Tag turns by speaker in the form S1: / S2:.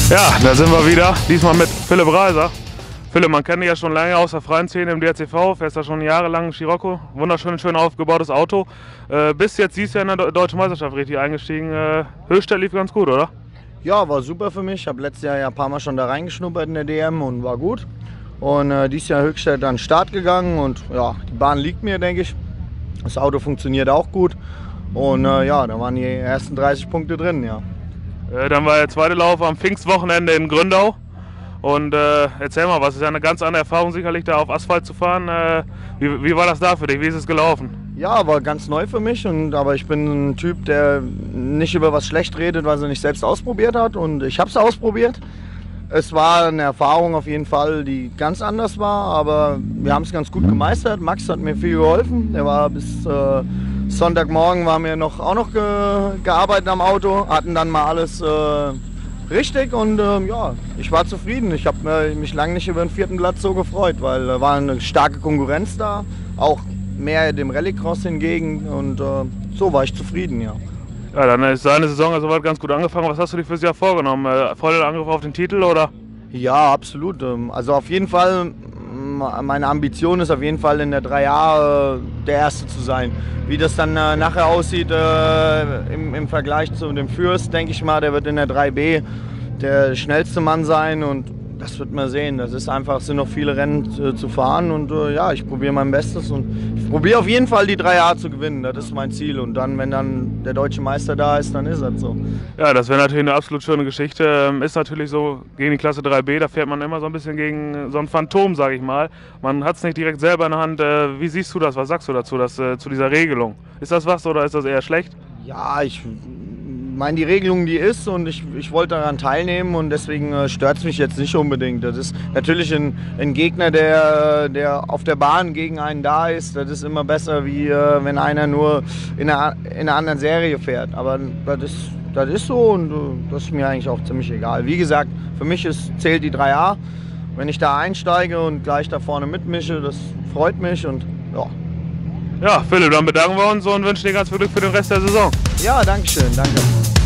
S1: Ja, da sind wir wieder, diesmal mit Philipp Reiser. Philipp, man kennt dich ja schon lange aus der freien Szene im DRCV, fährst da schon jahrelang Scirocco, schön aufgebautes Auto. Bist jetzt dieses Jahr in der Deutschen Meisterschaft richtig eingestiegen. Höchstadt lief ganz gut, oder?
S2: Ja, war super für mich. Ich habe letztes Jahr ja ein paar Mal schon da reingeschnuppert in der DM und war gut. Und dieses Jahr Höchstadt an den Start gegangen und ja, die Bahn liegt mir, denke ich. Das Auto funktioniert auch gut. Und ja, da waren die ersten 30 Punkte drin, ja.
S1: Dann war der zweite Lauf am Pfingstwochenende in Gründau. Und erzähl mal, was ist ja eine ganz andere Erfahrung sicherlich, da auf Asphalt zu fahren. Wie war das da für dich? Wie ist es gelaufen?
S2: Ja, war ganz neu für mich, aber ich bin ein Typ, der nicht über was schlecht redet, was er nicht selbst ausprobiert hat. Und ich habe es ausprobiert. Es war eine Erfahrung auf jeden Fall, die ganz anders war, aber wir haben es ganz gut gemeistert. Max hat mir viel geholfen. Der war bis Sonntagmorgen auch noch gearbeitet am Auto, hatten dann mal alles richtig und ja, ich war zufrieden. Ich habe mich lange nicht über den vierten Platz so gefreut, weil da war eine starke Konkurrenz da, auch mehr dem Rallycross hingegen und so war ich zufrieden, ja.
S1: Ja, dann ist deine Saison also soweit ganz gut angefangen. Was hast du dir fürs Jahr vorgenommen? Voller Angriff auf den Titel, oder?
S2: Ja, absolut. Also auf jeden Fall, meine Ambition ist auf jeden Fall in der 3A der Erste zu sein. Wie das dann nachher aussieht im Vergleich zu dem Fürst, denke ich mal, der wird in der 3B der schnellste Mann sein und das wird man sehen. Das ist einfach, es sind noch viele Rennen zu fahren und ja, ich probiere mein Bestes und ich probiere auf jeden Fall die 3A zu gewinnen. Das ist mein Ziel und dann, wenn dann der deutsche Meister da ist, dann ist das so.
S1: Ja, das wäre natürlich eine absolut schöne Geschichte. Ist natürlich so, gegen die Klasse 3B, da fährt man immer so ein bisschen gegen so ein Phantom, sage ich mal. Man hat es nicht direkt selber in der Hand. Wie siehst du das? Was sagst du dazu, zu dieser Regelung? Ist das was oder ist das eher schlecht?
S2: Ja, ich meine, die Regelung, die ist und ich wollte daran teilnehmen und deswegen stört es mich jetzt nicht unbedingt. Das ist natürlich ein Gegner, der auf der Bahn gegen einen da ist. Das ist immer besser, wie wenn einer nur in einer anderen Serie fährt. Aber das ist so und das ist mir eigentlich auch ziemlich egal. Wie gesagt, für mich zählt die 3A. Wenn ich da einsteige und gleich da vorne mitmische, das freut mich und ja.
S1: Ja, Philipp, dann bedanken wir uns und wünschen dir ganz viel Glück für den Rest der Saison.
S2: Ja, danke schön, danke.